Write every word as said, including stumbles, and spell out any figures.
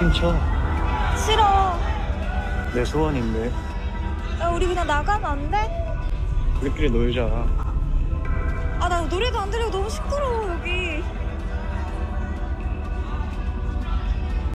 춤춰. 싫어. 내 소원인데. 야, 우리 그냥 나가면 안 돼? 우리끼리 놀자. 아, 나 노래도 안 들리고 너무 시끄러워, 여기.